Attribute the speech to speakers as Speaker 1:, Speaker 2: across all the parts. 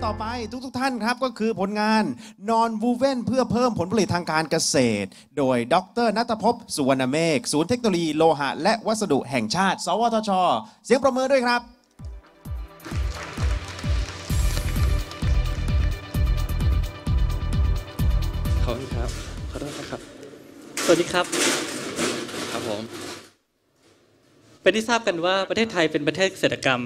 Speaker 1: ต่อไปทุกท่านครับก็คือผลงาน Non Woven เพื่อเพิ่มผลผลิตทางการเกษตรโดยดร.ณัฐภพ สุวรรณเมฆศูนย์เทคโนโลยีโลหะและวัสดุแห่งชาติสวทช.เสียงประมือด้วยครับ
Speaker 2: ขอบคุณครับขอโทษครับ
Speaker 3: สวัสดีครับ
Speaker 2: ครับผม
Speaker 3: เป็นที่ทราบกันว่าประเทศไทยเป็นประเทศเกษตรกรรม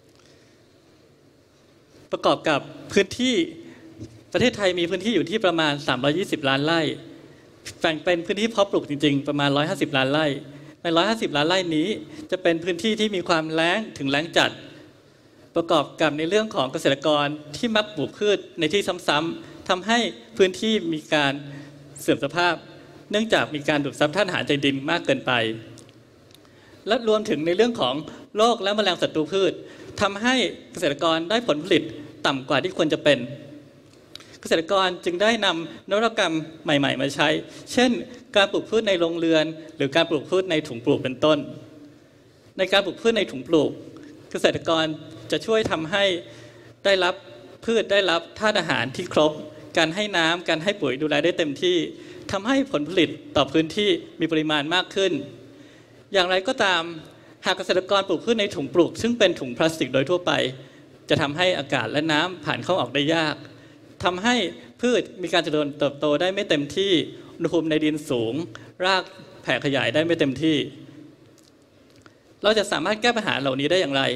Speaker 3: ประกอบกับพื้นที่ประเทศไทยมีพื้นที่อยู่ที่ประมาณ320ล้านไร่แบ่งเป็นพื้นที่เพาะปลูกจริงๆประมาณ150ล้านไร่ใน150ล้านไร่นี้จะเป็นพื้นที่ที่มีความแล้งถึงแล้งจัดประกอบกับในเรื่องของเกษตรกรที่มักปลูกพืชในที่ซ้ำๆทำให้พื้นที่มีการเสื่อมสภาพเนื่องจากมีการดูดซับธาตุอาหารจากดินมากเกินไปและรวมถึงในเรื่องของโรคและแมลงศัตรูพืชทำให้เกษตรกรได้ผลผลิตต่ำกว่าที่ควรจะเป็นเกษตรกรจึงได้นำนวัตกรรมใหม่ๆมาใช้เช่นการปลูกพืชในโรงเรือนหรือการปลูกพืชในถุงปลูกเป็นต้นในการปลูกพืชในถุงปลูกเกษตรกรจะช่วยทำให้ได้รับพืชได้รับธาตุอาหารที่ครบการให้น้ำการให้ปุ๋ยดูแลได้เต็มที่ทำให้ผลผลิตต่อพื้นที่มีปริมาณมากขึ้นอย่างไรก็ตามหากเกษตรกรปลูกพืชในถุงปลูกซึ่งเป็นถุงพลาสติกโดยทั่วไปจะทำให้อากาศและน้ำผ่านเข้าออกได้ยากทำให้พืชมีการเจริญเติบโตได้ไม่เต็มที่อุณหภูมิในดินสูงรากแผ่ขยายได้ไม่เต็มที่เราจะสามารถแก้ปัญหาเหล่านี้ได้อย่างไร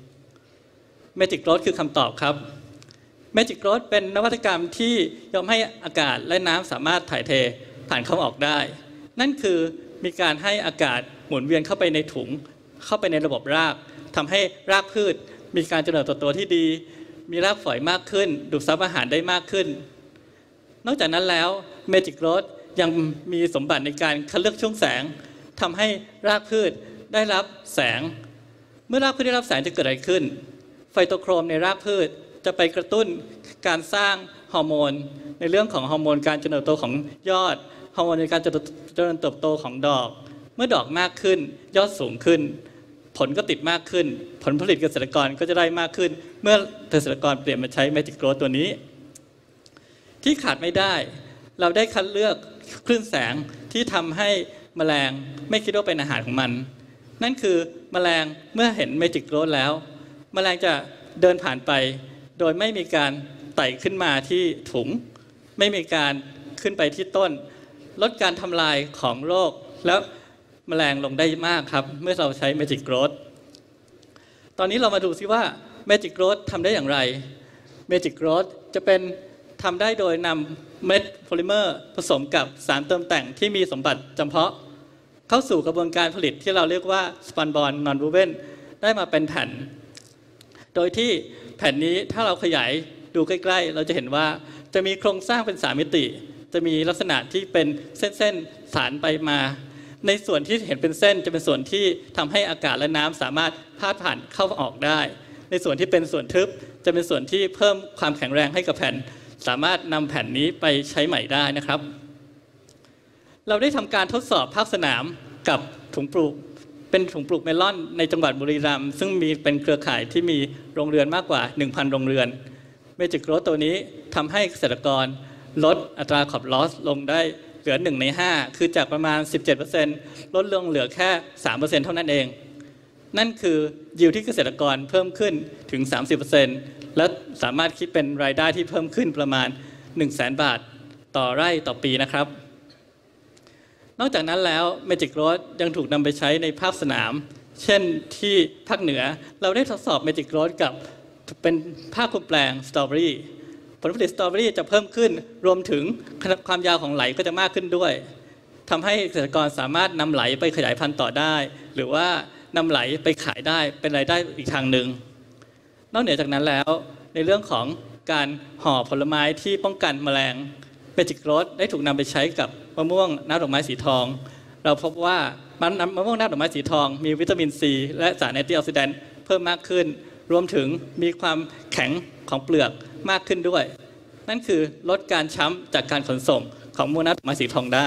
Speaker 3: Magic Growth คือคำตอบครับ Magic Growth เป็นนวัตกรรมที่ยอมให้อากาศและน้ำสามารถถ่ายเทผ่านเข้าออกได้นั่นคือมีการให้อากาศหมุนเวียนเข้าไปในถุงเข้าไปในระบบรากทำให้รากพืชมีการเจริญเติบโตที่ดีมีรากฝอยมากขึ้นดูดซับอาหารได้มากขึ้นนอกจากนั้นแล้ว Magic Growth ยังมีสมบัติในการคัดเลือกช่วงแสงทำให้รากพืชได้รับแสงเมื่อรากพืชได้รับแสงจะเกิดอะไรขึ้นไฟโตโครมในรากพืชจะไปกระตุ้นการสร้างฮอร์โมนในเรื่องของฮอร์โมนการเจริญเติบโตของยอดฮอร์โมนในการเจริญเติบโตของดอกเมื่อดอกมากขึ้นยอดสูงขึ้นผลก็ติดมากขึ้นผลผลิตเกษตรกรก็จะได้มากขึ้นเมื่อเกษตรกรเปลี่ยนมาใช้ Magic Growth ตัวนี้ที่ขาดไม่ได้เราได้คัดเลือกคลื่นแสงที่ทำให้แมลงไม่คิดว่าเป็นอาหารของมันนั่นคือแมลงเมื่อเห็น Magic Growth แล้วแมลงจะเดินผ่านไปโดยไม่มีการไต่ขึ้นมาที่ถุงไม่มีการขึ้นไปที่ต้นลดการทำลายของโรคแล้วแมลงลงได้มากครับเมื่อเราใช้ Magic Growth ตอนนี้เรามาดูซิว่า Magic Growth ทำได้อย่างไร Magic Growth จะเป็นทำได้โดยนำเม็ดโพลิเมอร์ผสมกับสารเติมแต่งที่มีสมบัติจำเพาะเข้าสู่กระบวนการผลิตที่เราเรียกว่า Spunbond Non-Woven ได้มาเป็นแผ่นโดยที่แผ่นนี้ถ้าเราขยายดูใกล้ๆเราจะเห็นว่าจะมีโครงสร้างเป็น3มิติจะมีลักษณะที่เป็นเส้นๆสานไปมาในส่วนที่เห็นเป็นเส้นจะเป็นส่วนที่ทำให้อากาศและน้ำสามารถพาดผ่านเข้าออกได้ในส่วนที่เป็นส่วนทึบจะเป็นส่วนที่เพิ่มความแข็งแรงให้กับแผ่นสามารถนำแผ่นนี้ไปใช้ใหม่ได้นะครับเราได้ทำการทดสอบภาคสนามกับถุงปลูกเป็นถุงปลูกเมลอนในจังหวัดบุรีรัมย์ซึ่งมีเป็นเครือข่ายที่มีโรงเรือนมากกว่า 1,000 โรงเรือน Magic Growth ตัวนี้ทำให้เกษตรกรลดอัตราขอบลอสลงได้เหลือ1 ใน 5คือจากประมาณ 17% ลดลงเหลือแค่ 3% เท่านั้นเองนั่นคือยิวที่เกษตรกรเพิ่มขึ้นถึง 30% และสามารถคิดเป็นรายได้ที่เพิ่มขึ้นประมาณ 100,000 บาทต่อไร่ต่อปีนะครับนอกจากนั้นแล้ว Magic Growth ยังถูกนำไปใช้ในภาคสนามเช่นที่ภาคเหนือเราได้ทดสอบ Magic Growth กับเป็นผ้าคลุมแปลงสตรอเบอรี่ผลผลิตสตรอเบอรี่จะเพิ่มขึ้นรวมถึงความยาวของไหลก็จะมากขึ้นด้วยทำให้เกษตรกรสามารถนำไหลไปขยายพันธุ์ต่อได้หรือว่านำไหลไปขายได้เป็นรายได้อีกทางหนึ่งนอกเหนือจากนั้นแล้วในเรื่องของการห่อผลไม้ที่ป้องกันแมลง Magic Growth ได้ถูกนำไปใช้กับมะม่วงน้ำดอกไม้สีทองเราพบว่ามะม่วงน้ำดอกไม้สีทองมีวิตามินซีและสารแอนตี้ออกซิแดนต์เพิ่มมากขึ้นรวมถึงมีความแข็งของเปลือกมากขึ้นด้วยนั่นคือลดการช้ำจากการขนส่งของมะม่วงน้ำดอกไม้สีทองได้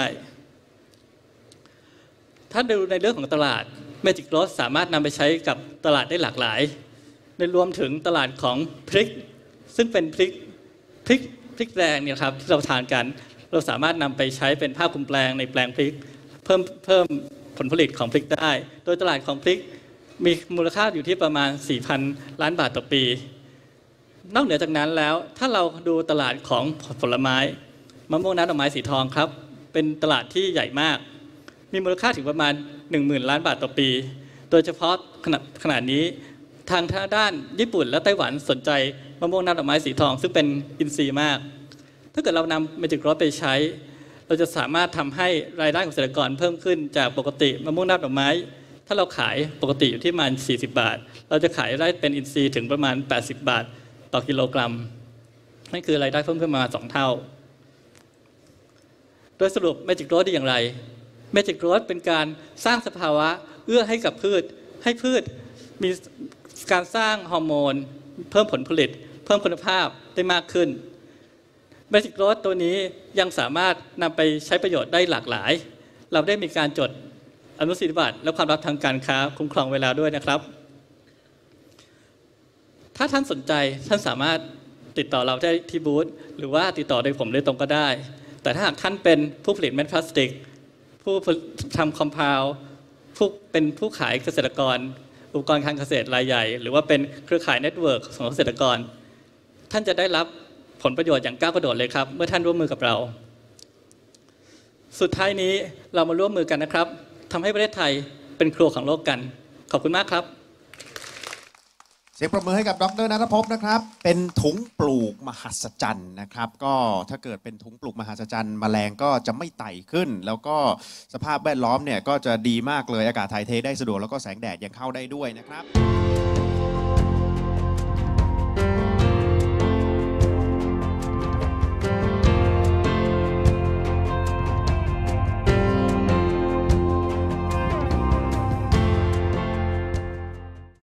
Speaker 3: ถ้าดูในเรื่องของตลาด Magic Growth สามารถนำไปใช้กับตลาดได้หลากหลายในรวมถึงตลาดของพริกซึ่งเป็นพริกแดงเนี่ยครับที่เราทานกันเราสามารถนำไปใช้เป็นผ้าคลุมแปลงในแปลงพริกเพิ่มผลผลิตของพริกได้โดยตลาดของพริกมีมูลค่าอยู่ที่ประมาณ 4,000 ล้านบาทต่อปีนอกเหนือจากนั้นแล้วถ้าเราดูตลาดของผลไม้มะม่วงน้ำดอกไม้สีทองครับเป็นตลาดที่ใหญ่มากมีมูลค่าถึงประมาณ 10,000 ล้านบาทต่อปีโดยเฉพาะขณะนี้ทางด้านญี่ปุ่นและไต้หวันสนใจมะม่วงน้ำดอกไม้สีทองซึ่งเป็นอินทรีย์มากถ้าเกิดเรานำเมจิกโรสไปใช้เราจะสามารถทำให้รายได้ของเกษตรกรเพิ่มขึ้นจากปกติมะม่วงน้ำดอกไม้ถ้าเราขายปกติอยู่ที่ประมาณ40 บาทเราจะขายได้เป็นอินทรีย์ถึงประมาณ80 บาทต่อกิโลกรัมนั่นคือรายได้เพิ่มขึ้นมา2 เท่าโดยสรุปเมจิกโรสดีอย่างไรเมจิกโรสเป็นการสร้างสภาวะเอื้อให้กับพืชให้พืชมีการสร้างฮอร์โมนเพิ่มผลผลิตเพิ่มคุณภาพได้มากขึ้นเมจิกโรสตัวนี้ยังสามารถนำไปใช้ประโยชน์ได้หลากหลายเราได้มีการจดอนุสิทธิบัตรและความลับทางการค้าคุ้มครองไว้แล้วด้วยนะครับถ้าท่านสนใจท่านสามารถติดต่อเราได้ที่บูธหรือว่าติดต่อโดยผมโดยตรงก็ได้แต่ถ้าหากท่านเป็นผู้ผลิตเม็ดพลาสติกผู้ทำคอมเพลเป็นผู้ขายเกษตรกรอุปกรณ์การเกษตรรายใหญ่หรือว่าเป็นเครือข่ายเน็ตเวิร์กของเกษตรกรท่านจะได้รับผลประโยชน์อย่างก้าวกระโดดเลยครับเมื่อท่านร่วมมือกับเราสุดท้ายนี้เรามาร่วมมือกันนะครับทำให้ประเทศไทยเป็นครัวของโลกกันขอบคุณมากครับ
Speaker 1: เสียงปรบมือให้กับดร.ณัฐภพนะครับเป็นถุงปลูกมหัศจรรย์นะครับก็ถ้าเกิดเป็นถุงปลูกมหัศจรรย์แมลงก็จะไม่ไต่ขึ้นแล้วก็สภาพแวดล้อมเนี่ยก็จะดีมากเลยอากาศถ่ายเทได้สะดวกแล้วก็แสงแดดยังเข้าได้ด้วยนะครับ